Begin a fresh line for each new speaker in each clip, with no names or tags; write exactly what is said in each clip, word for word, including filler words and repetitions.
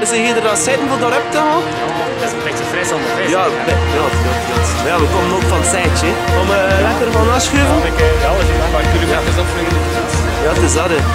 ze hier er al zitten voor daarop te gaan?
Dat is een beetje fris onder fris.
Ja, ja, ja, ja. Ja, we komen ook van het zijtje. Om uh, lekker van afschuiven.
Ja, alles in maar kun je ja. Even opvliegen.
Ja, het is dat. Hè.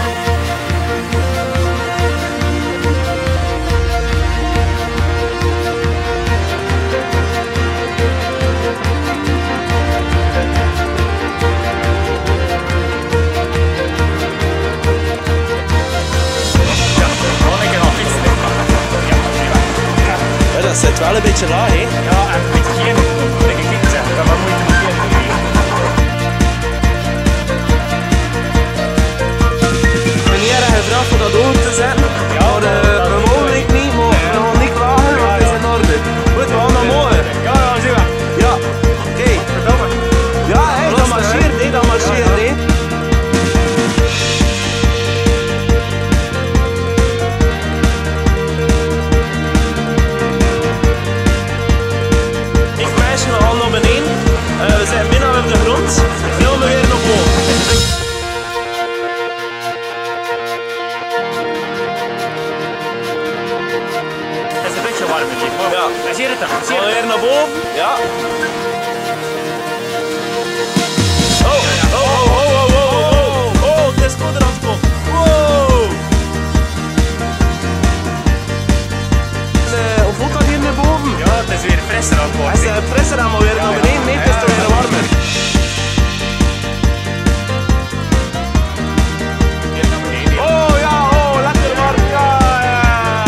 Dat zit wel een beetje laag, hè?
Ja, en een beetje geen. Dat ik niet zeggen, dat we moeite met geen
Meneer heeft gevraagd voor dat oog te zetten. Ja, maar uh, we mogen niet, niet, maar we gaan niet klagen, want het is in orde. Goed, we gaan naar morgen.
Ja, ja, zie je.
Ja, oké. Okay.
Verdomme.
Ja, hé, dat marcheert, hé, dat marcheert, hé. We zijn bijna op de grond, nu gaan we weer naar boven.
Het is een beetje warm hier.
Ja.
Zie je het dan?
We gaan weer naar boven. Ja. Oh, oh, oh, oh, oh, oh, oh, het is goed eraf komt. Wow. Uh, hoe voelt dat hier naar boven?
Ja, het is weer frisser aan het worden.
Het is uh, frisser aan, maar weer ja, naar beneden. Nee, het is toch weer warmer. Oh ja, oh, lekker warm. Ja, ja.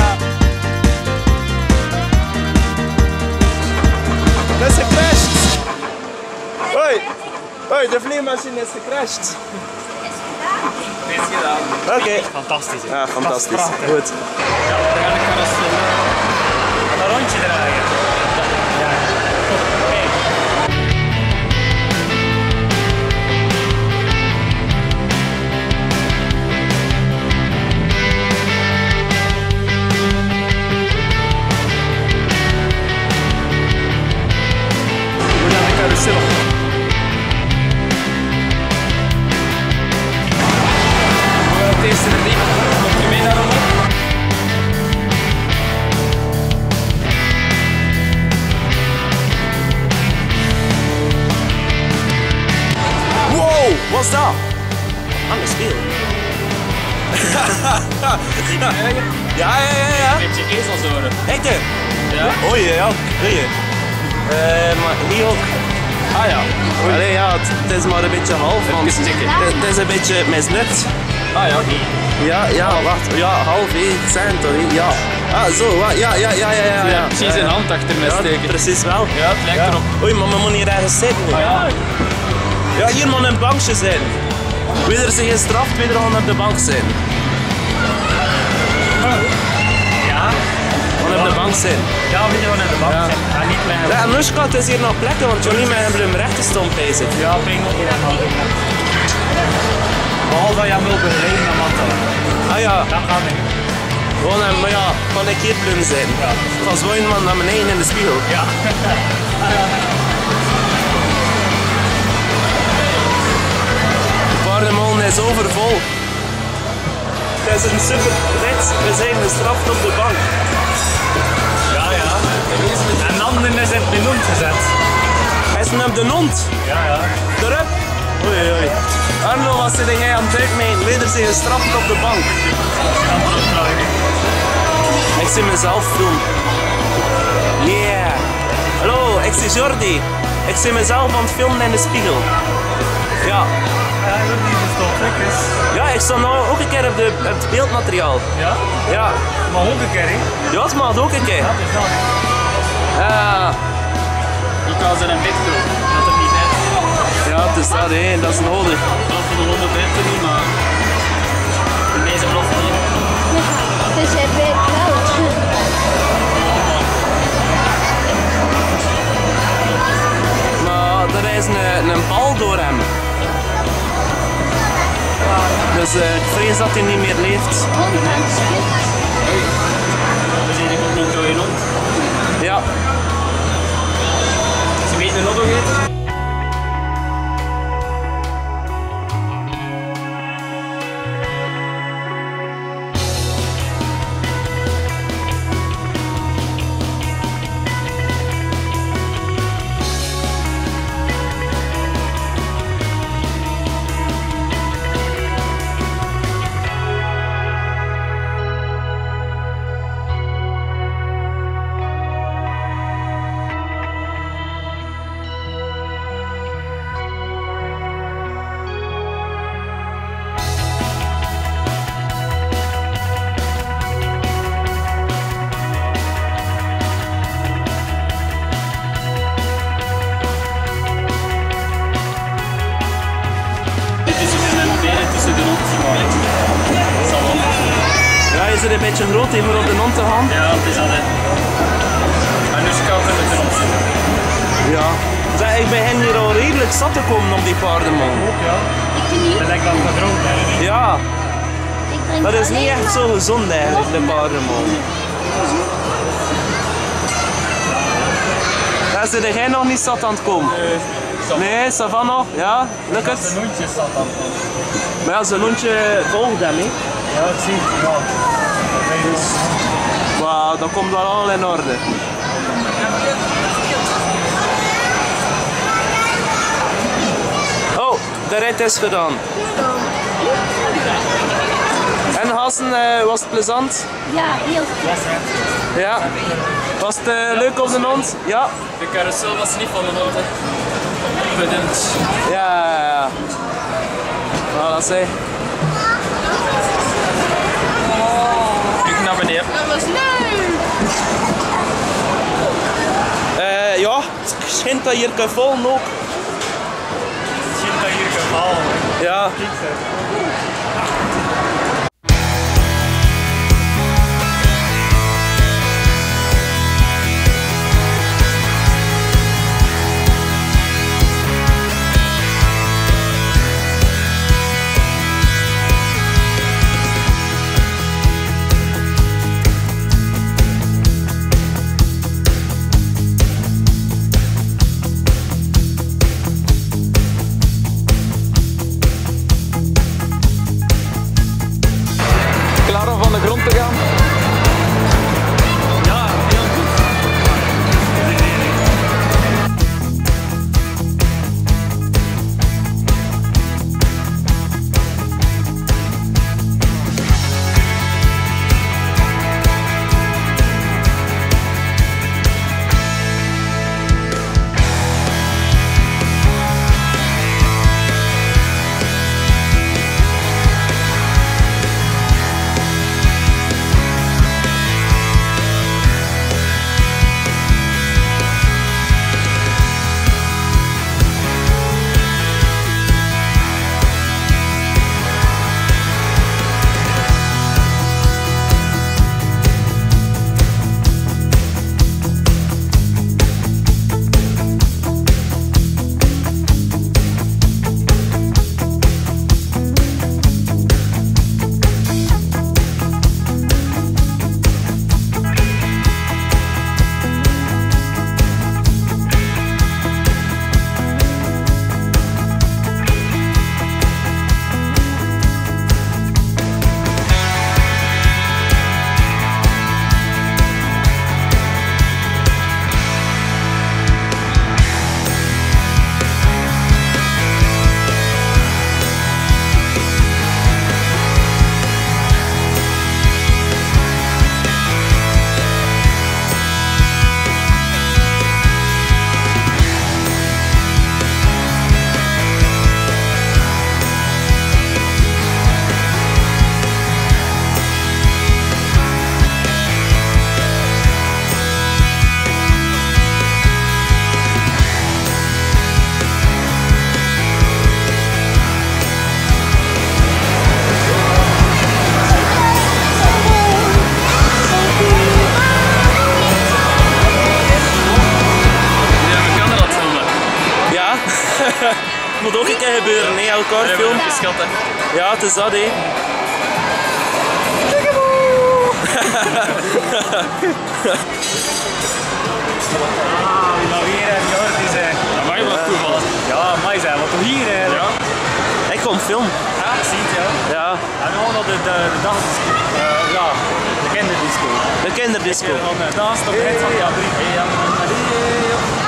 Het is gecrashed. Hoi, hoi, de vleermachine is gecrashed.
Het is gedaan.
Oké. Okay.
Fantastisch.
Ja, fantastisch. Goed.
Ja, dan kan ik een rondje draaien. Ja. Hey. Hoe dan de carousel? Het eerste ding, komt u mee daarom op?
Wow, wat is dat? Aan de speel. Ja, ja, ja, ja.
Een beetje ezelzoren.
Echt hè?
Ja.
Oei, ja, goeie. Uh, maar hier ook. Ah ja. Allee, ja, het, het is maar een beetje half, want het, het is een beetje mislukt.
Ah ja, die.
Ja, ja, wacht. Ja, half, hé. Het zijn toch, hé. Ja. Ah, zo, ja, ja, ja, ja, ja. ja, ja.
Precies een hand achter me steken.
Ja, precies wel.
Ja, het lijkt
ja.
erop.
Oei, maar we moeten hier ergens zitten.
Ah ja.
Ja, hier moet een bankje zijn. Wie er zich gestraft, wie er gewoon op de bank zijn.
Ja.
Gewoon op de bank zijn.
Ja, we gewoon op de bank ja. zijn. Ja, niet meer.
Ja, Anushka, het is hier nog plekken, want Johnny met hem rechten stond bezig.
Ja, pingel hier en al. Behalve dat je hem wil begeleiden naar Manta.
Ah ja.
Dat gaat niet.
Gewoon, maar ja, kan ik hier plum zijn.
Ja.
Van zo'n man naar beneden in de spiegel.
Ja.
Paardenmolen is overvol. Het is een super rit. We zijn gestraft op de bank.
Ja, ja. En dan is het benoemd gezet.
Hij is nu op de hond.
Ja, ja.
Erop. Oei, oei. Arno, wat zit jij aan het uitmeten? Weder zijn gestraft op de bank. Ik zie mezelf doen. Yeah. Hallo, ik zie Jordi. Ik zie mezelf aan het filmen in de spiegel. Ja.
Ja, ik weet niet of het al is.
Ja, ik sta nou ook een keer op, de, op het beeldmateriaal.
Ja?
Ja.
Maar ook een keer, hè?
Ja, het mag ook een keer.
Ja, het is dat.
Ja.
Ik kan ze een bit doen, dat het niet net.
Ja, het is dat, hè. Dat is nodig.
Dat voor de honderddertig niet, maar in deze blok niet.
Dus hij weet wel.
Maar er is een, een bal door hem. Dus uh, ik vrees dat hij niet meer leeft.
We zien ook nog door je rond.
Ja.
Ze weten nog nog iets.
is er een beetje groot om op de hond te gaan.
Ja, het is dat hè. En nu kan het met erop zitten.
Ja. Zeg, ik begin hier al redelijk zat te komen op die paarden, man.
Ook ja.
Ik niet.
Dat lijkt wel wat rood hè.
Ja,
Ik drink
dat is niet
alleen
echt
maar-
zo gezond eigenlijk, de paarden, man. Ja, zit jij nog niet zat aan het komen? Nee, Savannah, ja, lukt
De
het?
loentjes zat dan.
Maar ja, zijn lontje volgt hem, hè.
Ja, ik zie het. Ja. Dus,
Maar dat komt wel allemaal in orde. Oh, de rit is gedaan. En Hassen, eh, was het plezant?
Ja, heel goed.
Ja. Was het eh, leuk op de hond? Ja.
de carousel was niet van de hond. Bedankt.
Ja, ja, ja. Voilà, zeg.
Ik naar beneden.
Dat was leuk.
Eh, ja, het schijnt dat hier kan volgen ook.
Zie je dat hier gevallen.
Ja.
Kijk eens.
Klaar om van de grond te gaan?
Ja, heel goed.
Het moet ook een keer gebeuren, hè, elkaar film.
Schatten.
Ja, het is dat, hè.
Ah, wie nou weer en Jordi zijn.
Dat mag wel toeval.
Ja, mij zijn, wat toch hier hè?
Ja.
Ik kom film.
Ja, ik zie het ja.
Ja,
En gewoon dat de, de, de dag, uh, ja, de kinderdisco.
de kinderdisco.
En dan uh, naast op het van die andere.